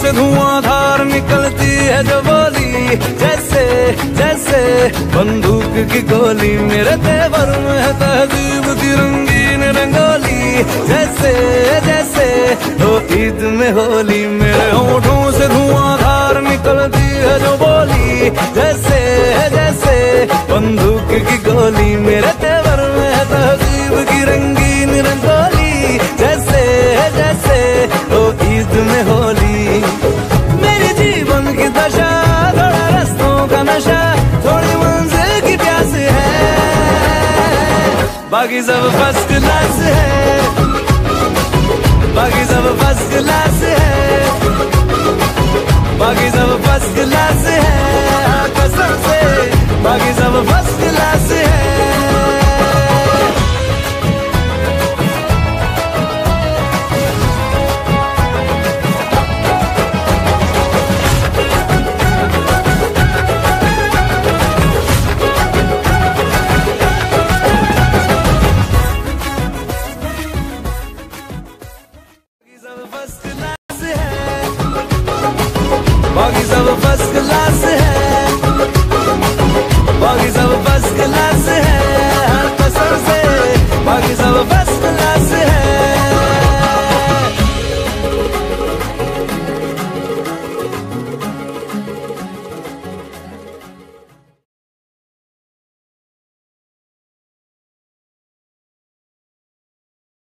से धुआंधार निकलती है जो बोली, जैसे जैसे बंदूक की गोली। मेरे तेवर में है तहजीब की रंगीन रंगोली, जैसे जैसे हो ईद में होली। मेरे होठों से धुआंधार निकलती है जो बोली, जैसे जैसे बंदूक की गोली। मेरे तेवर में है तहजीब की रंगीन रंगोली, जैसे जैसे हो ईद में होली। मेरे जीवन की दशा थोड़ा रस्तों का नशा, थोड़ी मंजिल की प्यास है, बाकी सब फर्स्ट क्लास है, बाकी सब फर्स्ट क्लास है, बाकी सब फर्स्ट क्लास है, कसम से बाकी सब फर्स्ट क्लास है। बाकी सब फर्स्ट